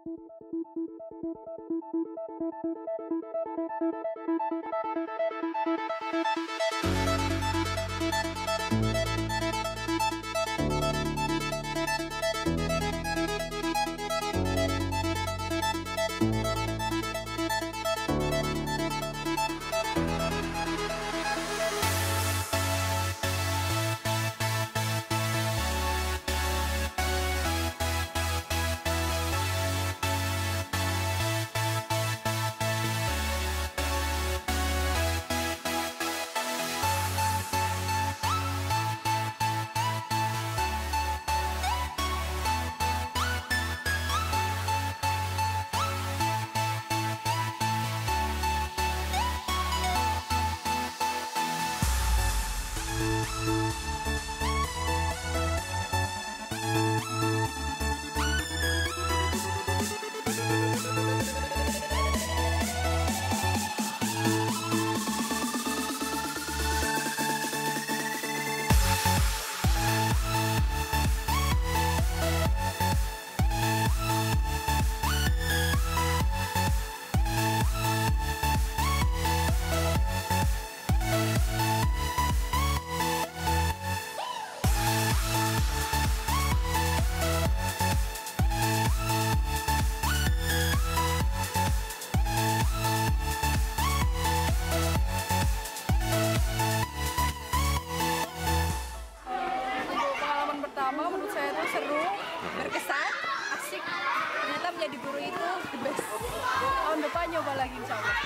Menurut saya itu seru, berkesan, asik. Ternyata menjadi guru itu the best. Tahun depan nyoba lagi insya Allah.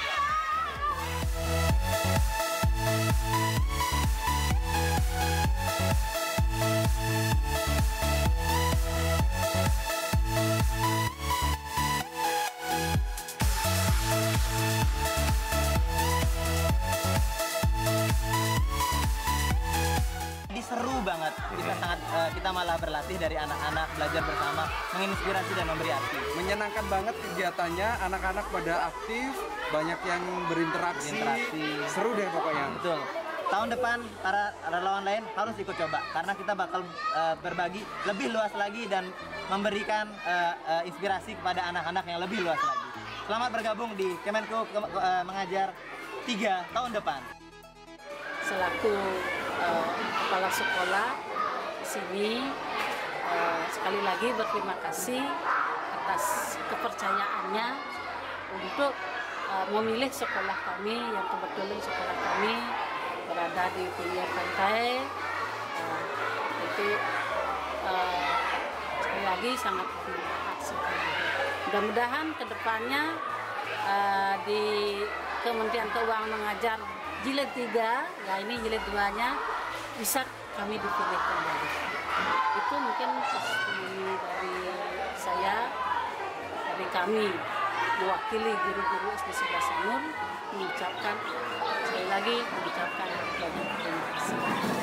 Seru banget, kita malah berlatih dari anak-anak, belajar bersama, menginspirasi dan memberi arti. Menyenangkan banget kegiatannya, anak-anak pada aktif, banyak yang berinteraksi. Seru deh pokoknya. Betul. Tahun depan para relawan lain harus ikut coba karena kita bakal berbagi lebih luas lagi dan memberikan inspirasi kepada anak-anak yang lebih luas lagi. Selamat bergabung di Kemenko Mengajar 3 tahun depan. Selaku kepala sekolah sini, sekali lagi berterima kasih atas kepercayaannya untuk memilih sekolah kami yang kebetulan sekolah kami berada di pinggir pantai. Itu sekali lagi sangat terima kasih. Mudah-mudahan kedepannya di Kementerian Keuangan Mengajar jilid 3, ya ini jilid 2-nya bisa kami dipilih kembali. Itu mungkin testimoni dari saya, dari kami mewakili guru-guru SD 11 Sanur mengucapkan sekali lagi banyak terima kasih.